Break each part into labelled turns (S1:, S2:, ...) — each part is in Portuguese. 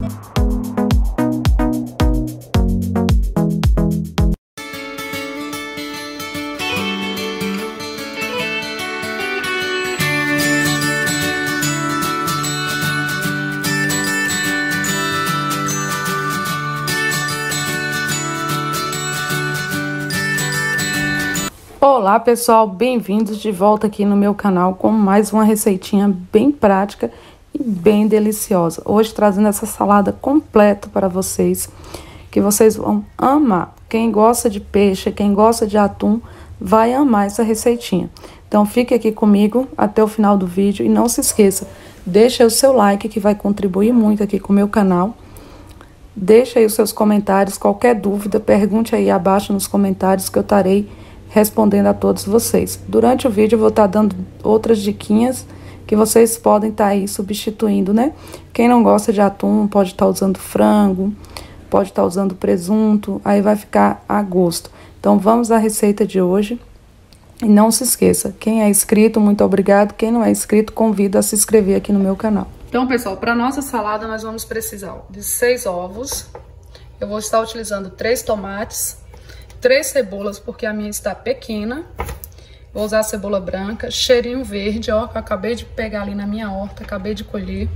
S1: Olá pessoal, bem-vindos de volta aqui no meu canal com mais uma receitinha bem prática e bem deliciosa. Hoje trazendo essa salada completa para vocês, que vocês vão amar. Quem gosta de peixe, quem gosta de atum, vai amar essa receitinha. Então fique aqui comigo até o final do vídeo e não se esqueça, deixa o seu like que vai contribuir muito aqui com o meu canal. Deixa aí os seus comentários, qualquer dúvida, pergunte aí abaixo nos comentários que eu estarei respondendo a todos vocês. Durante o vídeo eu vou estar dando outras diquinhas que vocês podem estar aí substituindo, né? Quem não gosta de atum pode estar usando frango, pode estar usando presunto, aí vai ficar a gosto. Então vamos à receita de hoje. E não se esqueça, quem é inscrito, muito obrigado. Quem não é inscrito, convido a se inscrever aqui no meu canal. Então, pessoal, para nossa salada nós vamos precisar de 6 ovos. Eu vou estar utilizando 3 tomates, 3 cebolas, porque a minha está pequena. Vou usar a cebola branca, cheirinho verde, ó, que eu acabei de pegar ali na minha horta, acabei de colher.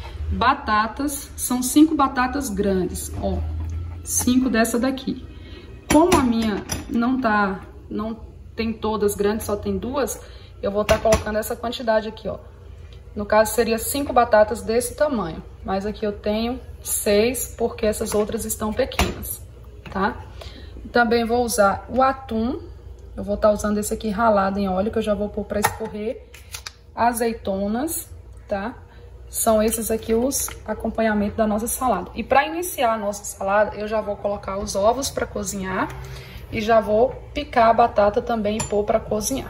S1: Batatas, são 5 batatas grandes, ó, 5 dessa daqui. Como a minha não tem todas grandes, só tem 2, eu vou estar colocando essa quantidade aqui, ó. No caso, seria 5 batatas desse tamanho, mas aqui eu tenho 6, porque essas outras estão pequenas, tá? Também vou usar o atum, eu vou estar usando esse aqui ralado em óleo, que eu já vou pôr para escorrer. Azeitonas, tá? São esses aqui os acompanhamentos da nossa salada. E para iniciar a nossa salada, eu já vou colocar os ovos para cozinhar e já vou picar a batata também e pôr para cozinhar.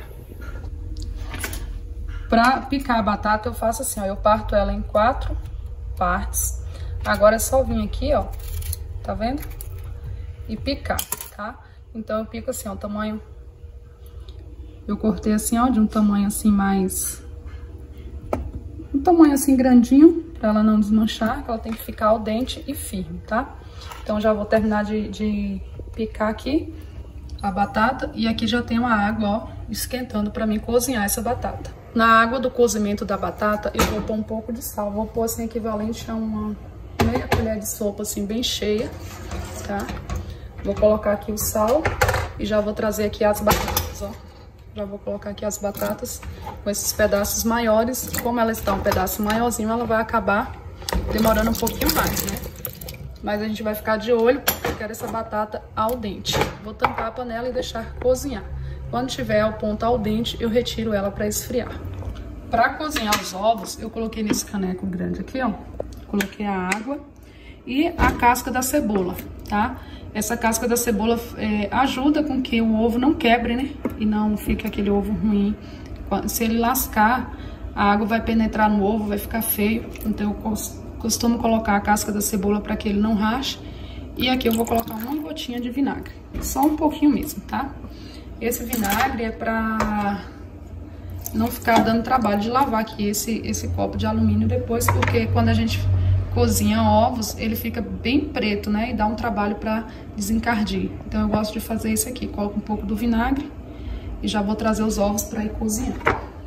S1: Para picar a batata eu faço assim, ó, eu parto ela em 4 partes. Agora é só vir aqui, ó, tá vendo? E picar, tá? Então eu pico assim, ó, tamanho... Eu cortei assim, ó, de um tamanho assim mais... Um tamanho assim grandinho, pra ela não desmanchar, que ela tem que ficar al dente e firme, tá? Então já vou terminar de picar aqui a batata. E aqui já tem uma água, ó, esquentando pra mim cozinhar essa batata. Na água do cozimento da batata, eu vou pôr um pouco de sal. Vou pôr assim, equivalente a uma meia colher de sopa, assim, bem cheia, tá? Vou colocar aqui o sal e já vou trazer aqui as batatas, ó. Já vou colocar aqui as batatas com esses pedaços maiores. Como ela está um pedaço maiorzinho, ela vai acabar demorando um pouquinho mais, né? Mas a gente vai ficar de olho, porque eu quero essa batata al dente. Vou tampar a panela e deixar cozinhar. Quando tiver ao ponto al dente, eu retiro ela para esfriar. Para cozinhar os ovos, eu coloquei nesse caneco grande aqui, ó. Coloquei a água e a casca da cebola, tá? Essa casca da cebola ajuda com que o ovo não quebre, né? E não fique aquele ovo ruim. Se ele lascar, a água vai penetrar no ovo, vai ficar feio. Então eu costumo colocar a casca da cebola para que ele não rache. E aqui eu vou colocar uma gotinha de vinagre. Só um pouquinho mesmo, tá? Esse vinagre é pra não ficar dando trabalho de lavar aqui esse copo de alumínio depois, porque quando a gente cozinha ovos, ele fica bem preto, né? E dá um trabalho para desencardir. Então eu gosto de fazer isso aqui. Coloco um pouco do vinagre e já vou trazer os ovos para ir cozinhar.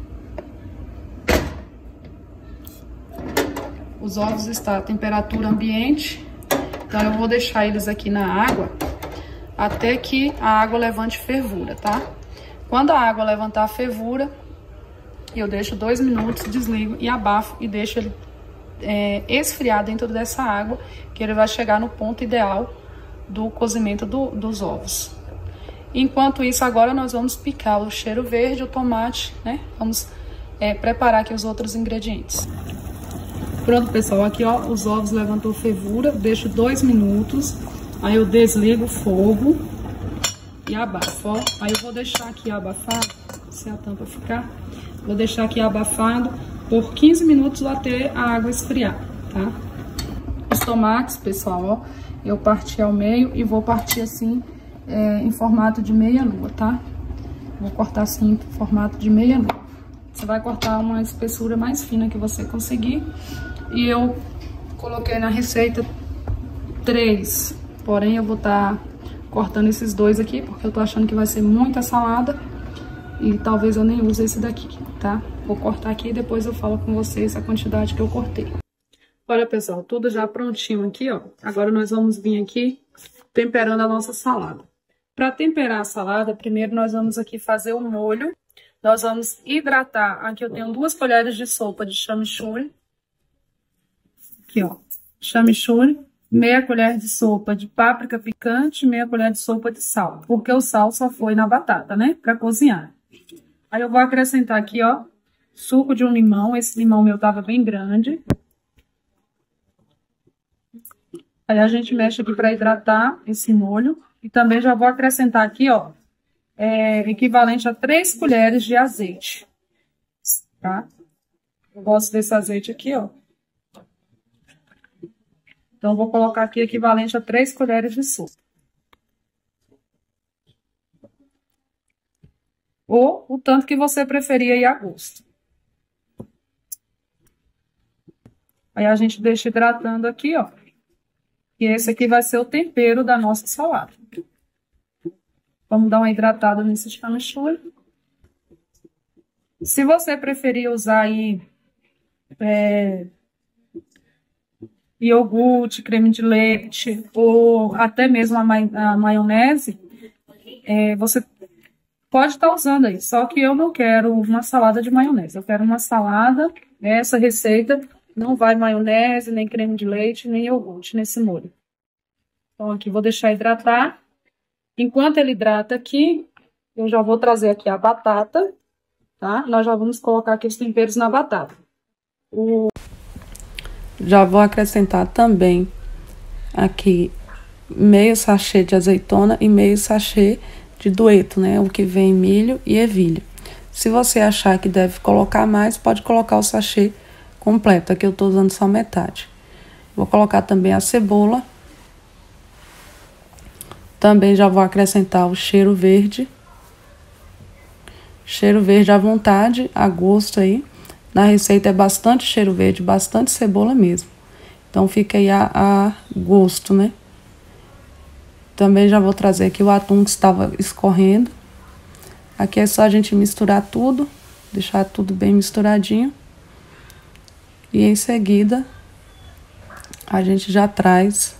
S1: Os ovos estão a temperatura ambiente, então eu vou deixar eles aqui na água até que a água levante fervura, tá? Quando a água levantar a fervura, eu deixo 2 minutos, desligo e abafo e deixo ele esfriar dentro dessa água, que ele vai chegar no ponto ideal do cozimento dos ovos. Enquanto isso, agora nós vamos picar o cheiro verde, o tomate, né? Vamos preparar aqui os outros ingredientes. Pronto, pessoal, aqui ó, os ovos levantou fervura, deixo 2 minutos, aí eu desligo o fogo e abafo, ó. Aí eu vou deixar aqui abafado, se a tampa ficar, vou deixar aqui abafado por 15 minutos até a água esfriar, tá? Os tomates, pessoal, ó, eu parti ao meio e vou partir assim, em formato de meia lua, tá? Vou cortar assim, em formato de meia lua. Você vai cortar uma espessura mais fina que você conseguir. E eu coloquei na receita 3, porém eu vou estar cortando esses 2 aqui, porque eu tô achando que vai ser muita salada e talvez eu nem use esse daqui, tá? Vou cortar aqui e depois eu falo com vocês a quantidade que eu cortei. Olha, pessoal, tudo já prontinho aqui, ó. Agora nós vamos vir aqui temperando a nossa salada. Para temperar a salada, primeiro nós vamos aqui fazer o molho. Nós vamos hidratar. Aqui eu tenho 2 colheres de sopa de chamichurri. Aqui, ó. Chamichurri. Meia colher de sopa de páprica picante, meia colher de sopa de sal. Porque o sal só foi na batata, né? Para cozinhar. Aí eu vou acrescentar aqui, ó, suco de um limão. Esse limão meu tava bem grande. Aí a gente mexe aqui para hidratar esse molho. E também já vou acrescentar aqui, ó, equivalente a 3 colheres de azeite, tá? Eu gosto desse azeite aqui, ó. Então, vou colocar aqui equivalente a 3 colheres de sopa. Ou o tanto que você preferir aí a gosto. Aí a gente deixa hidratando aqui, ó. E esse aqui vai ser o tempero da nossa salada. Vamos dar uma hidratada nesse chamichurri. Se você preferir usar aí iogurte, creme de leite ou até mesmo a maionese, você pode estar usando aí. Só que eu não quero uma salada de maionese. Eu quero uma salada, essa receita não vai maionese, nem creme de leite, nem iogurte nesse molho. Então aqui vou deixar hidratar. Enquanto ele hidrata aqui, eu já vou trazer aqui a batata, tá? Nós já vamos colocar aqui os temperos na batata. Já vou acrescentar também aqui meio sachê de azeitona e meio sachê de dueto, né? O que vem milho e ervilha. Se você achar que deve colocar mais, pode colocar o sachê completo. Aqui eu tô usando só metade. Vou colocar também a cebola. Também já vou acrescentar o cheiro verde. Cheiro verde à vontade, a gosto aí. Na receita é bastante cheiro verde, bastante cebola mesmo. Então fica aí a gosto, né? Também já vou trazer aqui o atum que estava escorrendo. Aqui é só a gente misturar tudo, deixar tudo bem misturadinho. E em seguida, a gente já traz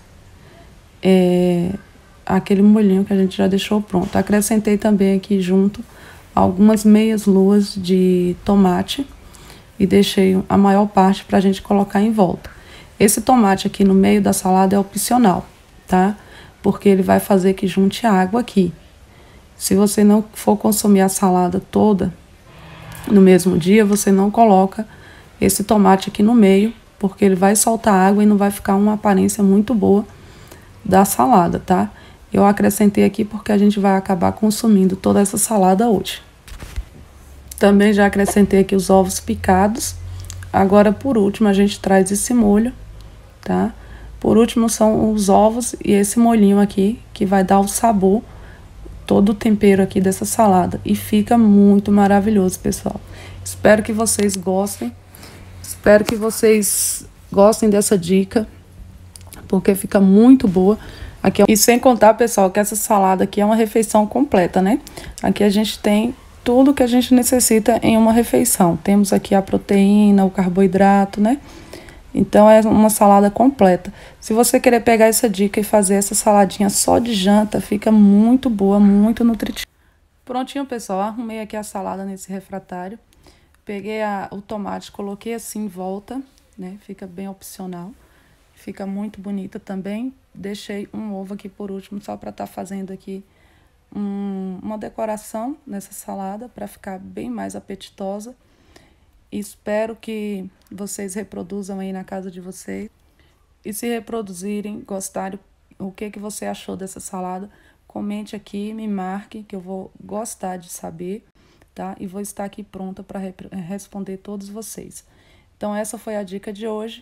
S1: aquele molhinho que a gente já deixou pronto. Acrescentei também aqui junto algumas meias luas de tomate e deixei a maior parte para a gente colocar em volta. Esse tomate aqui no meio da salada é opcional, tá? Porque ele vai fazer que junte água aqui. Se você não for consumir a salada toda no mesmo dia, você não coloca esse tomate aqui no meio, porque ele vai soltar água e não vai ficar uma aparência muito boa da salada, tá? Eu acrescentei aqui porque a gente vai acabar consumindo toda essa salada hoje. Também já acrescentei aqui os ovos picados. Agora, por último, a gente traz esse molho, tá? Por último, são os ovos e esse molhinho aqui, que vai dar o sabor, todo o tempero aqui dessa salada. E fica muito maravilhoso, pessoal. Espero que vocês gostem. Espero que vocês gostem dessa dica, porque fica muito boa. Aqui, e sem contar, pessoal, que essa salada aqui é uma refeição completa, né? Aqui a gente tem tudo que a gente necessita em uma refeição. Temos aqui a proteína, o carboidrato, né? Então é uma salada completa. Se você querer pegar essa dica e fazer essa saladinha só de janta, fica muito boa, muito nutritiva. Prontinho, pessoal, arrumei aqui a salada nesse refratário. Peguei o tomate, coloquei assim em volta, né? Fica bem opcional. Fica muito bonita também. Deixei um ovo aqui por último, só para estar fazendo aqui uma decoração nessa salada, para ficar bem mais apetitosa. Espero que vocês reproduzam aí na casa de vocês. E se reproduzirem, gostarem, o que você achou dessa salada, comente aqui, me marque, que eu vou gostar de saber, tá? E vou estar aqui pronta para responder todos vocês. Então, essa foi a dica de hoje.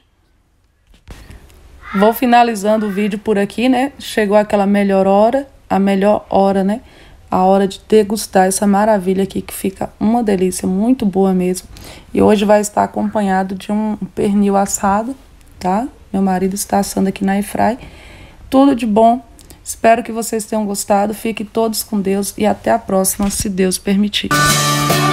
S1: Vou finalizando o vídeo por aqui, né? Chegou aquela melhor hora, a melhor hora, né? A hora de degustar essa maravilha aqui, que fica uma delícia, muito boa mesmo. E hoje vai estar acompanhado de um pernil assado, tá? Meu marido está assando aqui na airfry. Tudo de bom. Espero que vocês tenham gostado. Fiquem todos com Deus e até a próxima, se Deus permitir.